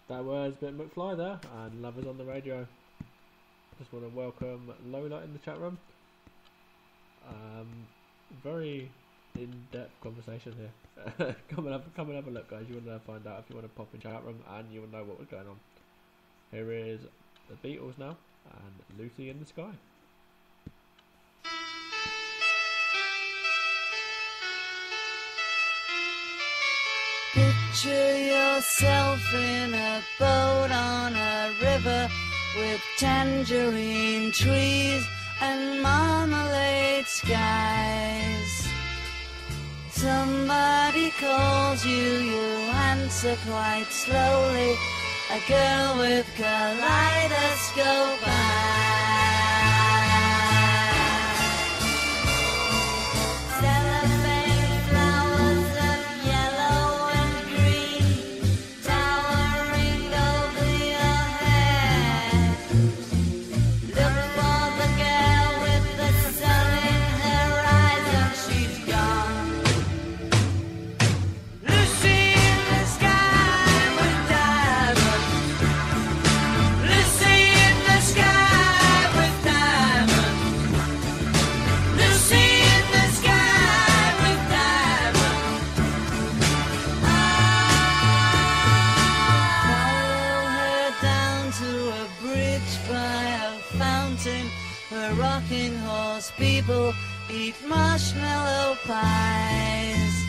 That was Ben McFly there, and Lovers on the Radio. Just want to welcome Lola in the chat room. Very in-depth conversation here. come and have a look, guys. You want to find out if you want to pop in chat room, and you will know what was going on. Here is the Beatles now, and Lucy in the Sky. Picture yourself in a boat on a river with tangerine trees and marmalade skies. Somebody calls you, you answer quite slowly. A girl with kaleidoscope eyes. Rocking horse people eat marshmallow pies.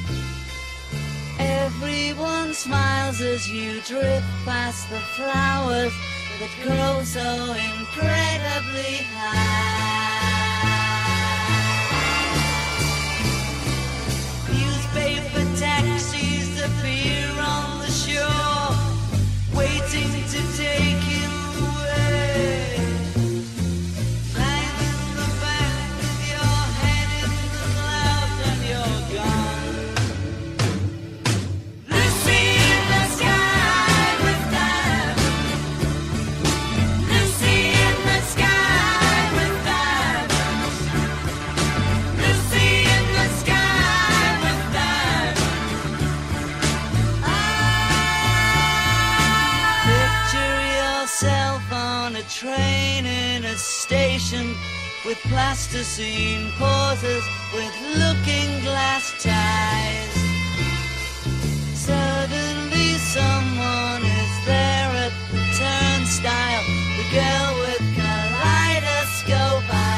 Everyone smiles as you drift past the flowers that grow so incredibly high. Newspaper taxis appear on the shore, waiting to take you away. Train in a station with plasticine pauses with looking glass ties. Suddenly someone is there at the turnstile, the girl with kaleidoscope eyes.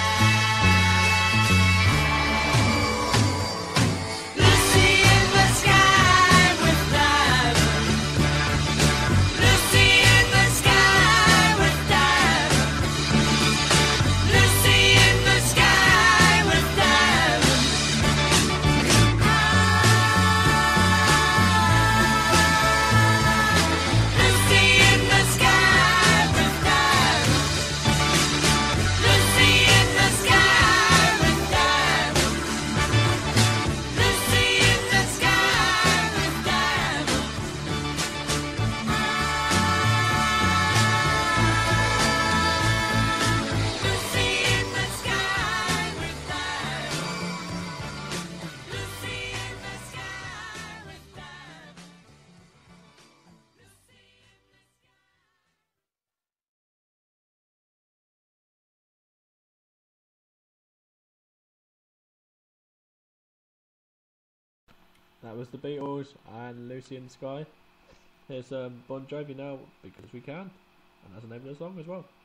That was the Beatles and Lucy in the Sky. Here's Bon Jovi now, Because We Can, and that's the name of the song as well.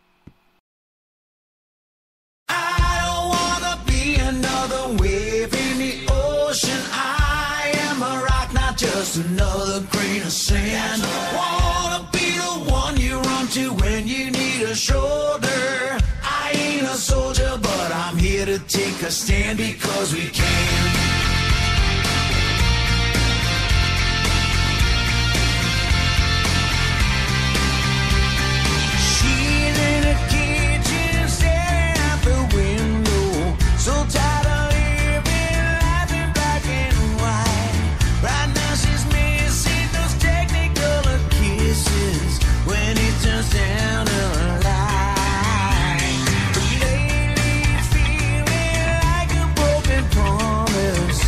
I don't wanna be another wave in the ocean. I am a rock, not just another grain of sand. Wanna be the one you run to when you need a shoulder. I ain't a soldier, but I'm here to take a stand because we can. So tired of living life in black and white. Right now she's missing those technicolor kisses when it turns down the light. Lately feeling like a broken promise.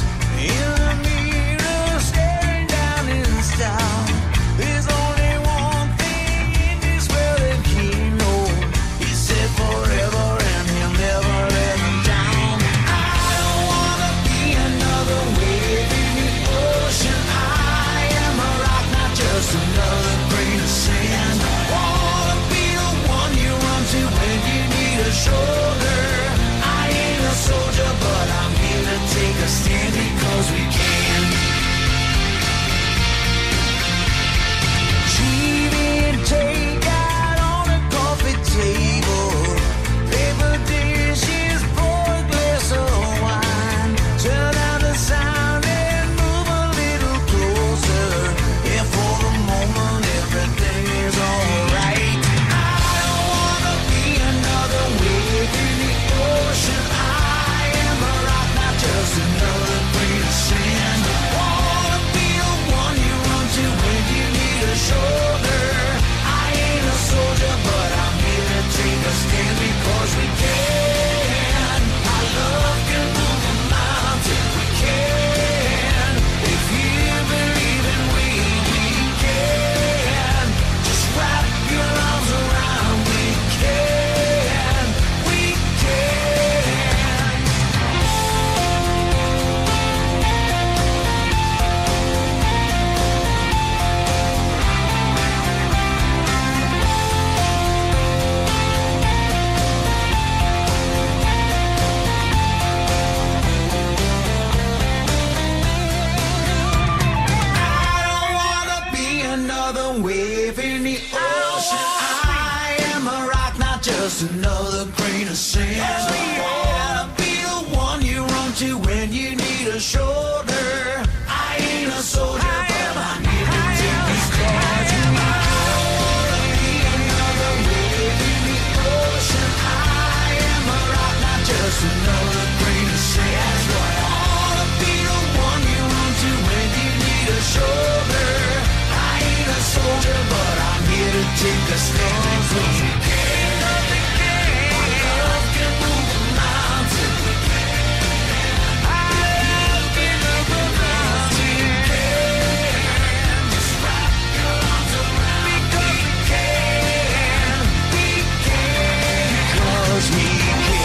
take a slow zone. Love can move a mountain. Love can move a mountain. Just wrap your arms around me. Because we can. Because we can.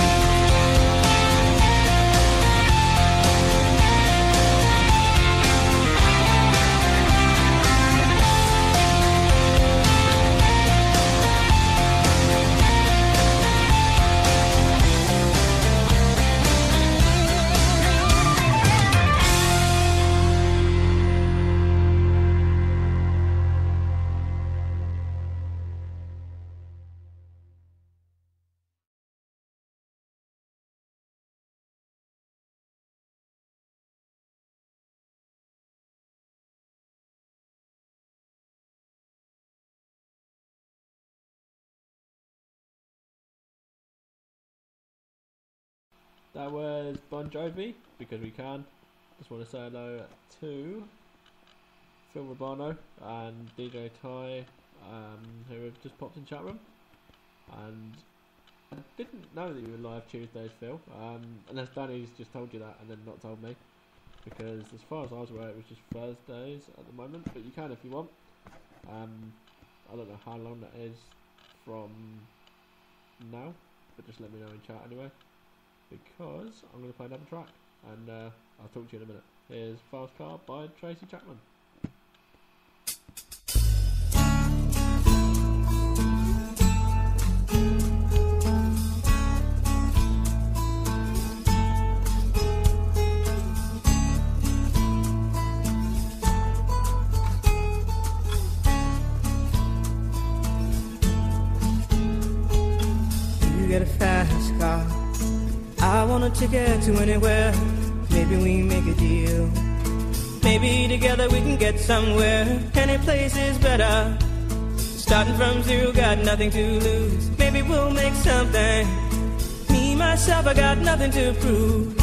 That was Bon Jovi, Because We Can. Just want to say hello to Phil Robano and DJ Ty, who have just popped in chat room. And I didn't know that you were live Tuesdays, Phil, unless Danny's just told you that and then not told me. Because as far as I was aware, it was just Thursdays at the moment, but you can if you want. I don't know how long that is from now, but just let me know in chat anyway. Because I'm going to play another track, and I'll talk to you in a minute. Here's Fast Car by Tracy Chapman. You get a fast car, I want a ticket to anywhere. Maybe we make a deal. Maybe together we can get somewhere. Any place is better. Starting from zero, got nothing to lose. Maybe we'll make something. Me, myself, I got nothing to prove.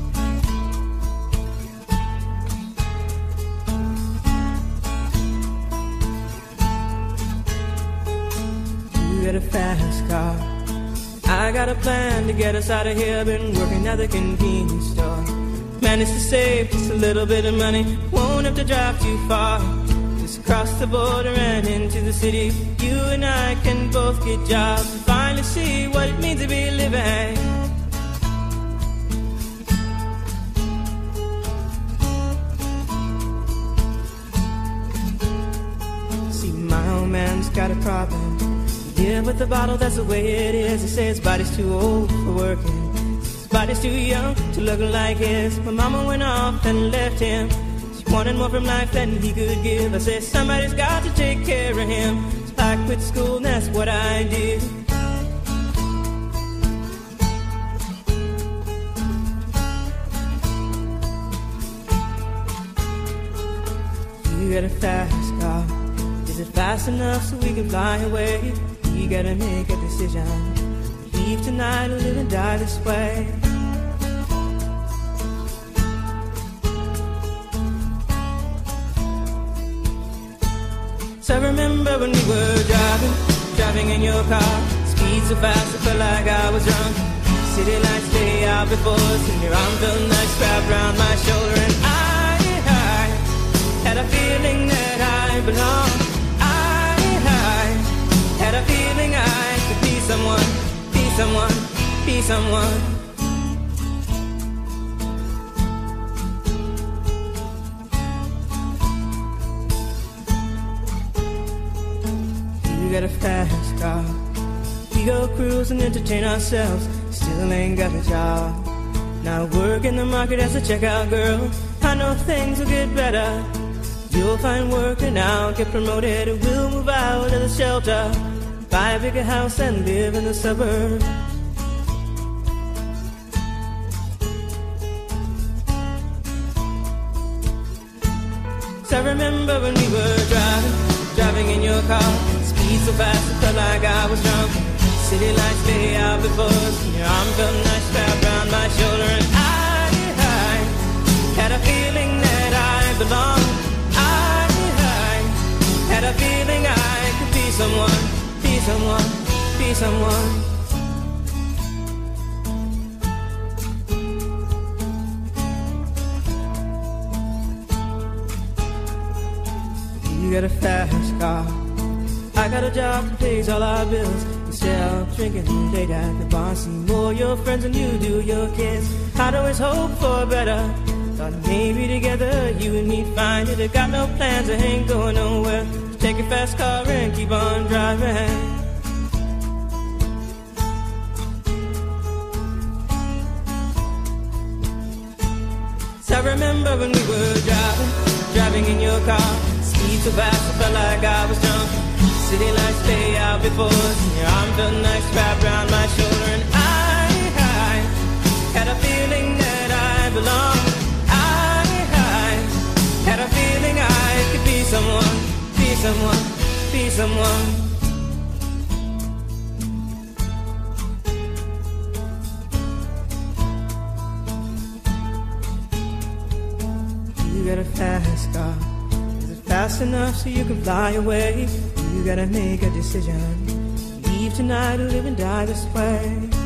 You get a fast car, I got a plan to get us out of here. Been working at the convenience store. Managed to save just a little bit of money. Won't have to drive too far. Just cross the border and into the city. You and I can both get jobs and finally see what it means to be living. See, my old man's got a problem. Yeah, with the bottle, that's the way it is. He says his body's too old for working. His body's too young to look like his. My mama went off and left him. She wanted more from life than he could give. I said, somebody's got to take care of him. So I quit school and that's what I did. You got a fast car. Is it fast enough so we can fly away? We gotta make a decision. Leave tonight or live and die this way. So I remember when we were driving in your car. Speed so fast I felt like I was drunk. City lights lay out before us, and your arm felt nice wrapped around my shoulder. And I had a feeling that I belonged. Had a feeling I could be someone, be someone, be someone. You got a fast car. We go cruise and entertain ourselves. Still ain't got a job. Now work in the market as a checkout girl. I know things will get better. You'll find work and I'll get promoted. We'll move out of the shelter, buy a bigger house and live in the suburbs. So I remember when we were driving in your car. Speed so fast it felt like I was drunk. City lights lay out before us, and your arm felt nice wrapped around my shoulder. And I had a feeling that I belonged. I had a feeling I could be be someone. You got a fast car, I got a job that pays all our bills. Instead of drinking late at the bar, see more your friends than you do your kids. I'd always hope for better. Thought maybe together you and me find it. I got no plans, I ain't going nowhere. Just take a fast car and keep on driving. So I remember when we were driving in your car. Speed so fast, I felt like I was drunk. City lights lay out before us, and your arm felt nice wrapped around my shoulder. And I had a feeling that I belonged. I had a feeling I could be someone, be someone, be someone. You got a fast car. Is it fast enough so you can fly away? You gotta make a decision. Leave tonight or live and die this way.